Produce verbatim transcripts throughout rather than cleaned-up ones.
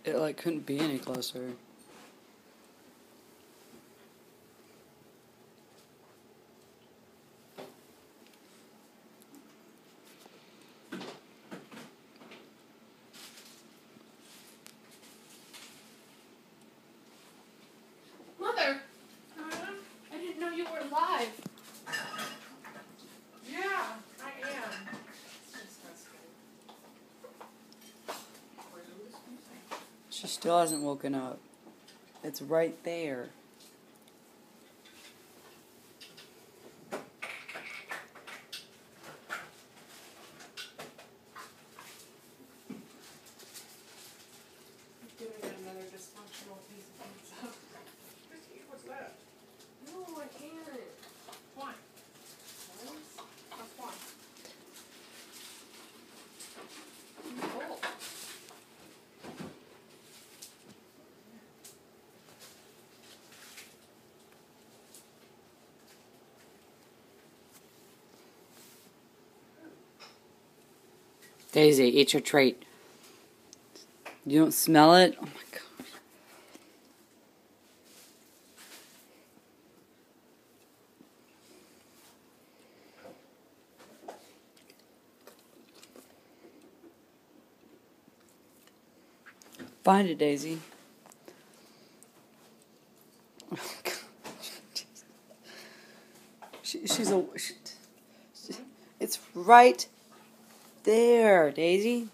It like couldn't be any closer. Mother! Uh, I didn't know you were alive. Yeah, I am. She still hasn't woken up. It's right there. Giving it another dysfunctional piece of pizza. Just eat what's left. No, I can't. Why? That's why. I'm full. Daisy, eat your treat. You don't smell it? Oh my gosh. Find it, Daisy. Oh God. She, she's a. She, it's right there, Daisy.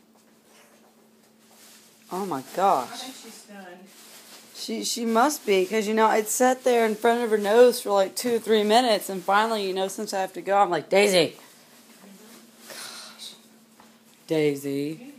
Oh my I gosh. think she's stunned. She she must be, because, you know, it sat there in front of her nose for like two or three minutes, and finally, you know, since I have to go, I'm like, Daisy. Gosh. Daisy.